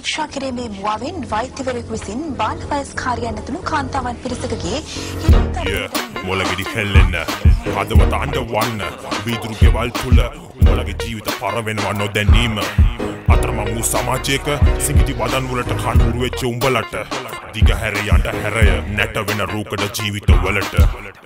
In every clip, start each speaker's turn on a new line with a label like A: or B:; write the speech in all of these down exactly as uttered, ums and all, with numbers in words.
A: පරීක්ෂා කිරීමේ මුවාවෙන් වෛද්‍යවරයෙකු විසින් බාල වයස්කාරියන් ඇතුළු කාන්තාවන් පිරිසකගේ
B: මොළගෙඩි හෙල්ලෙන්න, හදවත අඬවන්න, වීදුරු ගෙවල් තුල උඹලගේ ජීවිත පර වෙනවා නොදැනීම. අතරමං වූ සමාජයක සිඟිති වදන් වලට කණ්ඩුරු වෙච්ච උඹලට දිග හැර යන්න හැරය නැට වෙන රූකඩ ජීවිත වලට.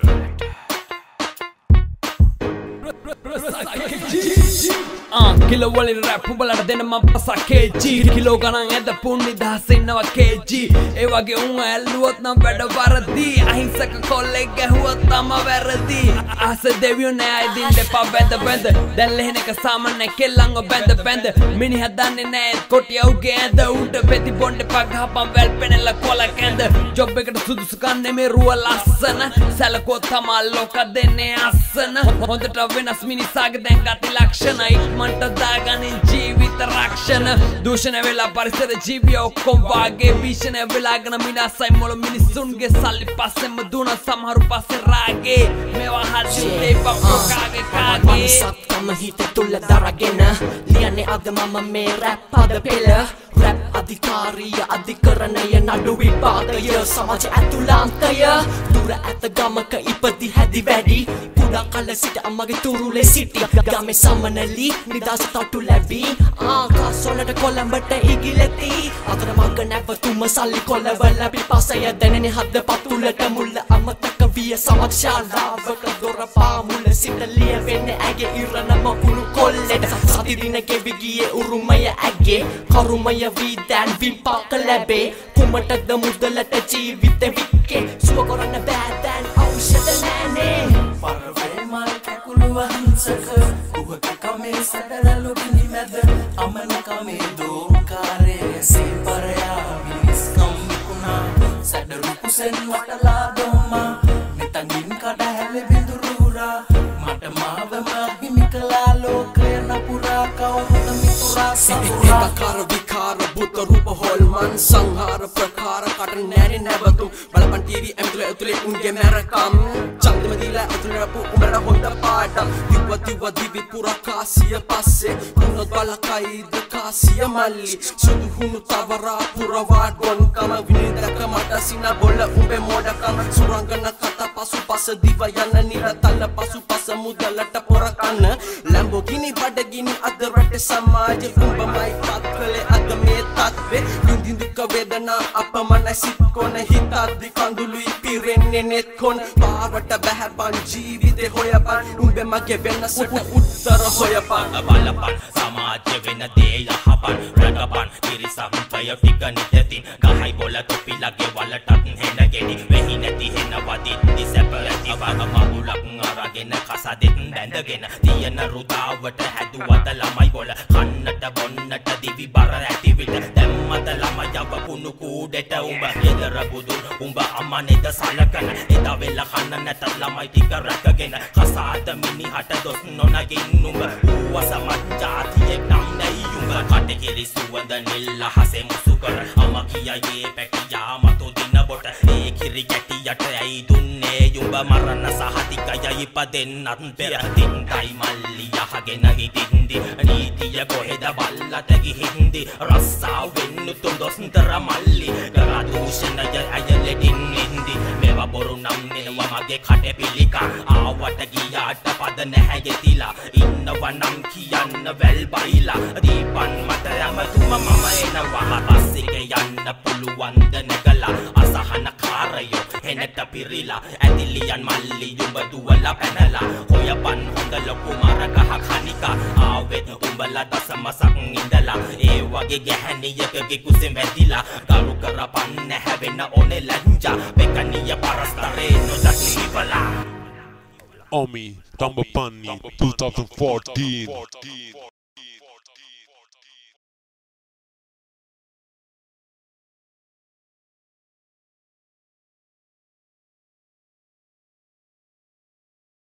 C: Ah, kilo wali rap උඹලට දෙන්න මම පසා K G කිලෝ ගණන් ඇද පුන්නි දහස ඉන්නවා K G ඒ වගේ උන් ඇල්ලුවොත් නම් වැඩ වරදි අහිංසක කොල්ලෙක් ගැහුවොත් තම වැරදි ආස දෙවියෝ නෑ ඉදින් දෙපා බැඳ බැඳ දැන් ලෙහෙන එක සාමාන්‍ය කෙල්ලන්ව බැඳ බැඳ මිනිහ දන්නේ නෑ කොටිය උගේ ඇඳ උඩ පෙති බොණ්ඩේ පගහපන් වැල් පෙනෙල කොල කැඳ ජොබ් එකට සුදුසු කන්නේ මේ රුව ලස්සන සැලකෝ තමා ලෝක දෙන්නේ අස්සන හොඳට වෙනස් මිනිසාගේ දැන් ගති ලක්ෂණ මන්ට දාගනින් ජීවිත රක්ෂණ දූෂණ වෙලා පරිසර ජීවිය ඔක්කොම වාගේ භීෂණ වෙලාගෙන මිනාසයි මොළ මිනිසුන්ගේ සල්ලි පස්සෙම දුන සමහරු පස්සේ රාගේ මේවා හදින්නේ පප්පෝකාගේ කාගේ
D: සත්කම හිත තුල දරගෙන ලියන්නේ අද මම මේ රැප් අද පෙළ රැප් අධිකාරිය අධිකරණය නඩු විපාකය සමාජ ඇතුළාන්තය දුර ඇත ගමක ඉපදි හැදි වැඩි කුඩා කල සිට අම්මගේ තුරුලේ සිටිය ගමේ සමනලි නිදහස තට්ටු ලැබී ආකාශවලට කොළඹට ඉගිලෙති අතර මඟ නැවතුම සල්ලි කොළවල පිපාසය දැනෙන හද පතුලට මුල්ල අමතක විය සමාජ ශාලාවක දොර පාමුල සිට ලියවෙන්නේ ඇගේ ඉරණම කුණු කොල්ලෙට සති දින ගෙවි ගියේ උරුමය ඇගේ කරුමය වී දැන් විපාක ලැබේ කුමටද මුදලට ජීවිත වික්කේ සුව කරන්න බෑ දැන් ඖෂධ නෑනේ පරවේ මල් කකුළු අහිංසක කුහක කමේ සැඩරලු බිනි මැද අමන කමේ දෝකාරයේ සේපරයා මිනිස්කම් විකුණා සැඩරු කුසෙන් වටලා දොම්මා මෙතනින් කඩ හැලෙ බිඳුරුරා මට මාවම හිමිකලා ලෝකය නපුරා කවුරුද මිතුරා සතුරා කර විකාර බුත රූප හොල්මන් සංහාර ප්‍රකාර කට නෑනේ නැවතුම් බලපන් ටීවී ඇතුලේ ඇතුලේ උන්ගේ මැරකම් චන්දම දීලා ඇතුලේ රපු උඹට හොඳ පාඩම් දිව දිව දිවි පුරා කාසිය පස්සේ උනොත් බලකයිද කාසිය මල්ලි සුදු හුණු තවරා පුරවා ගොන්කම විනිදක මට සින බොල උඹේ මොඩකම සුරංගන කතා පසු පස දිව යන නිරතල පසු පස මුදලට පොර කන්න ලැම්බෝගිනි බඩගිනි අද රට සමාජ උඹමයි පත්කලේ අද මේ තත්වේ විඳින් දුක වේදනා අපමණ සිත් කොන හිත අධි කඳුළුයි පිරෙන්නේ නෙත් කොන පාරට බහැපන් ජීවිතේ හොයපන් උඹේ මගේ වෙනසට උත්තර හොයපන් බලපන් සමාජ වෙන දේ යහපන් රඟපන් ඉරිසම් පය ටික නිතින් ගහයි බොල තොපි ලගේ වලටත් හෙන ගෙඩි වෙහි නැති හෙන වදිද්දි සැප ඇති වග මගුලක් අරගෙන කසදෙත් බැඳගෙන තියන රුදාවට හැදුවද ළමයි බොල කන්නට බොන්නට දිවි බර ඇති විට දැම්මද ළමයව කුණු කූඩෙට උඹ ගෙදර බුදු උඹ අම්මනේද සලකන එදා වෙල කන්න නැත ළමයි ටික රැකගෙන කසාද මිනිහට දොස් නොනගින් උඹ ඌව සමජාතියෙක් නම් නැයි උඹ කටකිරි සුවඳ නිල් අහසේ මුසු කර අම කියයේ පැටියා මතු දින බොට ඒ කිරි කැටියට ඇයි දුන්නේ උඹ මරණ සහතිකය ඉපදෙන්නත් පෙර තින්ටයි මල්ලි යහගෙන හිටින්දි නීතිය කොහෙද බල්ලට ගිහින්දි රස්සා වෙන්නු තුන්දොස්තර මල්ලි ගරා දූෂණය අයලෙඩින් ඉන්දි මේවා බොරු නම් නෙනවා මගේ කටේ පිළිකා ආවට ගියාට පද නැහැ යෙතිලා ඉන්නව නම් කියන්න වැල් බයිලා දීපන් මට යමතුම මම එනවා පස්සේ යන්න පුළුවන්ද නැගලා අසහන කාරයෝ හෙනට පිරිලා ඇදිලියන් මල්ලි උඹ දුවලා පැනලා හොයපන් හොඳ ලොකු මරකහ කනිකා ආවෙත් උඹලා දසමසක් ඉඳලා ඒ වගේ ගැහණියකගේ කුසෙන් වැදිලා කරු කරපන් නැහැ වෙන ඕනේ ලංජා බෙකනිය පරස්තරේ නොදක්නිවලා
B: Omi Tambapani twenty fourteen